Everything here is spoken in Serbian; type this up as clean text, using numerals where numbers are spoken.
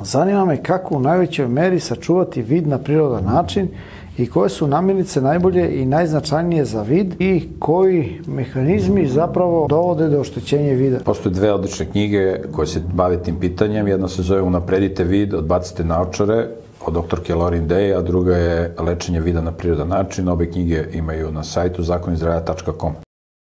Zanima me kako u najvećoj meri sačuvati vid na prirodan način i koje su namirnice najbolje i najznačajnije za vid i koji mehanizmi zapravo dovode do oštećenja vida. Postoje dve odlične knjige koje se bave tim pitanjem. Jedna se zove Unapredite vid, odbacite naočare, od doktorke Lorin Day, a druga je Lečenje vida na prirodan način. Obe knjige imaju na sajtu zakonizdraja.com.